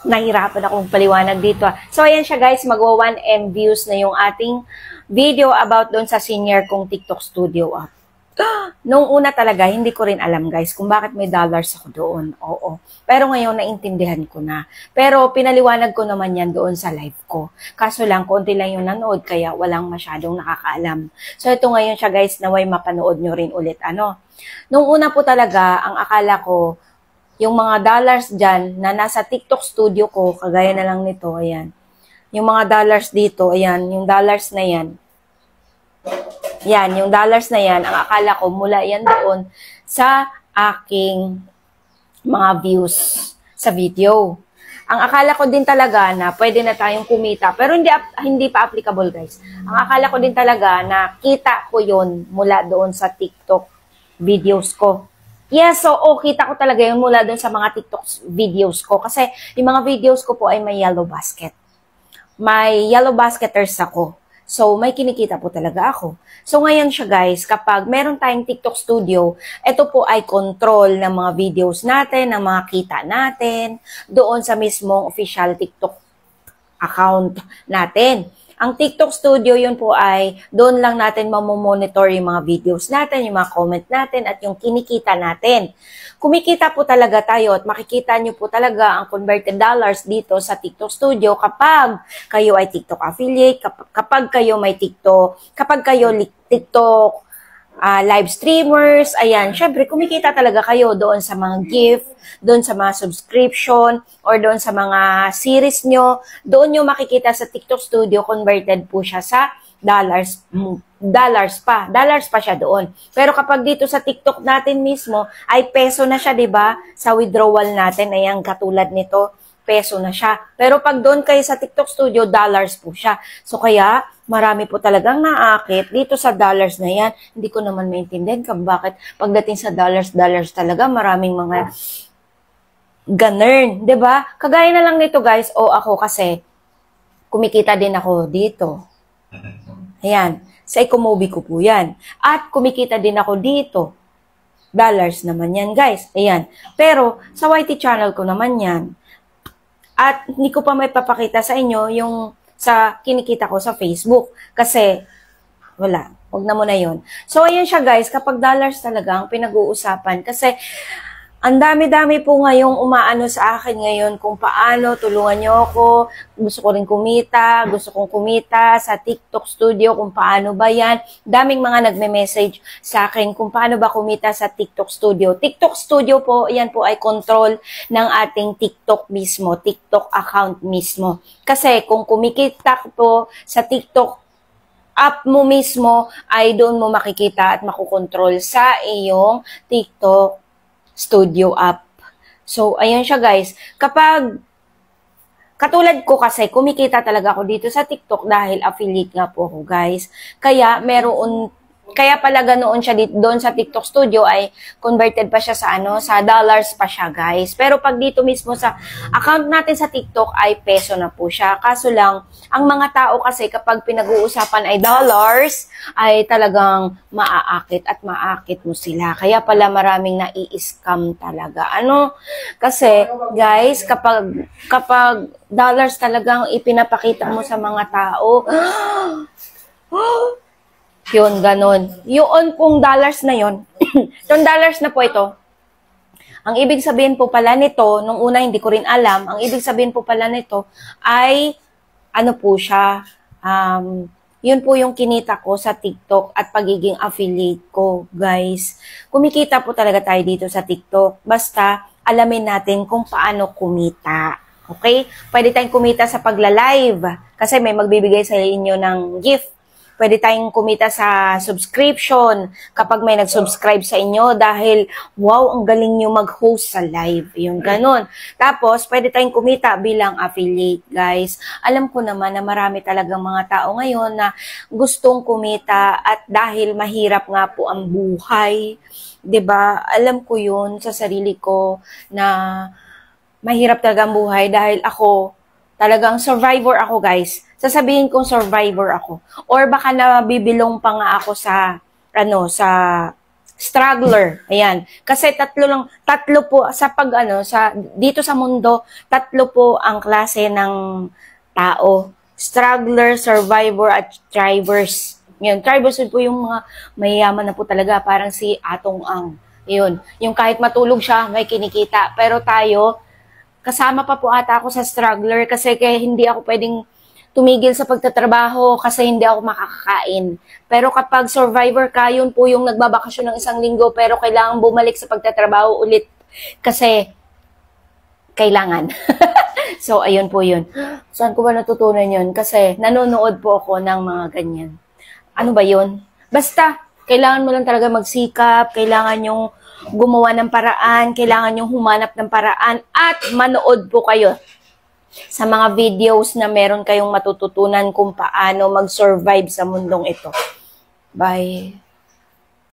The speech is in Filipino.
Nahirapan akong paliwanag dito. So, ayan siya guys, magwa 1M views na yung ating video about doon sa senior kong TikTok studio app. Nung una talaga, hindi ko rin alam guys kung bakit may dollars ako doon. Oo. Pero ngayon, naintindihan ko na. Pero pinaliwanag ko naman yan doon sa live ko. Kaso lang, konti lang yung nanood, kaya walang masyadong nakakaalam. So, ito ngayon siya guys, naway mapanood nyo rin ulit. Nung una po talaga, ang akala ko, yung mga dollars dyan na nasa TikTok studio ko, kagaya na lang nito, ayan. Yung mga dollars dito, ayan, yung dollars na yan. Yan, yung dollars na yan, ang akala ko mula yan doon sa aking mga views sa video. Ang akala ko din talaga na pwede na tayong kumita, pero hindi pa applicable guys. Ang akala ko din talaga na kita ko yon mula doon sa TikTok videos ko. Yes, so kita ko talaga yun mula doon sa mga TikTok videos ko. Kasi yung mga videos ko po ay may yellow basket. May yellow basketers ako. So, may kinikita po talaga ako. So, ngayon siya guys, kapag meron tayong TikTok studio, ito po ay control ng mga videos natin, ng mga kita natin, doon sa mismong official TikTok account natin. Ang TikTok studio, yun po ay doon lang natin mamomonitor yung mga videos natin, yung mga comment natin, at yung kinikita natin. Kumikita po talaga tayo at makikita nyo po talaga ang converted dollars dito sa TikTok studio kapag kayo ay TikTok affiliate, kapag kayo may TikTok, kapag kayo TikTok live streamers, ayan, syempre kumikita talaga kayo doon sa mga gift, doon sa mga subscription, or doon sa mga series nyo, doon nyo makikita sa TikTok studio, converted po siya sa dollars pa siya doon. Pero kapag dito sa TikTok natin mismo, ay peso na siya, diba? Sa withdrawal natin, ayan, katulad nito, peso na siya. Pero pag doon kayo sa TikTok studio, dollars po siya. So kaya, marami po talagang naakit dito sa dollars na yan. Hindi ko naman maintindihan kung bakit pagdating sa dollars talaga, maraming mga ganern, 'di ba? Kagaya na lang nito guys, ako kasi kumikita din ako dito. Ayan, sa Ecomobi ko po 'yan. At kumikita din ako dito. Dollars naman 'yan, guys. Ayan. Pero sa YT channel ko naman 'yan. At hindi ko pa may papakita sa inyo yung sa kinikita ko sa Facebook kasi wala, wag na muna 'yon. So ayun siya guys, kapag dollars talaga ang pinag-uusapan kasi ang dami-dami po ngayong umaano sa akin ngayon kung paano, tulungan niyo ako, gusto ko rin kumita, gusto kong kumita sa TikTok studio, kung paano ba yan. Daming mga nagme-message sa akin kung paano ba kumita sa TikTok studio. TikTok studio po, yan po ay control ng ating TikTok mismo, TikTok account mismo. Kasi kung kumikita po sa TikTok app mo mismo, ay doon mo makikita at makukontrol sa iyong TikTok studio app. So, ayun siya guys. Kapag, katulad ko kasi, kumikita talaga ako dito sa TikTok dahil affiliate nga po ako guys. Kaya pala ganoon siya dito, doon sa TikTok studio ay converted pa siya sa sa dollars pa siya guys. Pero pag dito mismo sa account natin sa TikTok ay peso na po siya. Kaso lang, ang mga tao kasi kapag pinag-uusapan ay dollars, ay talagang maaakit at maakit mo sila. Kaya pala maraming nai-scam talaga. Kasi guys, kapag dollars talagang ipinapakita mo sa mga tao, yun, ganon. Yun pong dollars na yun, yung dollars na po ito, ang ibig sabihin po pala nito, nung una hindi ko rin alam, ang ibig sabihin po pala nito ay, po siya, yun po yung kinita ko sa TikTok at pagiging affiliate ko, guys. Kumikita po talaga tayo dito sa TikTok, basta alamin natin kung paano kumita. Okay? Pwede tayong kumita sa pagla-live, kasi may magbibigay sa inyo ng gift. Pwede tayong kumita sa subscription kapag may nag-subscribe sa inyo dahil, wow, ang galing nyo mag-host sa live. Yung ganun. Tapos, pwede tayong kumita bilang affiliate, guys. Alam ko naman na marami talagang mga tao ngayon na gustong kumita at dahil mahirap nga po ang buhay, 'di ba? Alam ko yun sa sarili ko na mahirap talaga ang buhay dahil ako, talagang survivor ako, guys. Sasabihin kong survivor ako. Or baka nabibilong pa nga ako sa Struggler. Ayan. Kasi tatlo po sa dito sa mundo, tatlo po ang klase ng tao. Struggler, survivor, at thrivers. Yun. Thrivers po yung mga mayayaman na po talaga, parang si Atong Ang. Yun. Yung kahit matulog siya, may kinikita. Pero tayo, kasama pa po ata ako sa struggler kasi kaya hindi ako pwedeng tumigil sa pagtatrabaho kasi hindi ako makakakain. Pero kapag survivor ka, yun po yung nagbabakasyon ng 1 linggo pero kailangan bumalik sa pagtatrabaho ulit kasi kailangan. So, ayun po yun. Saan ko ba natutunan yun? Kasi nanonood po ako ng mga ganyan. Ano ba yun? Basta, kailangan mo lang talaga magsikap, kailangan yung gumawa ng paraan, kailangan yung humanap ng paraan, at manood po kayo sa mga videos na meron kayong matututunan kung paano mag-survive sa mundong ito. Bye.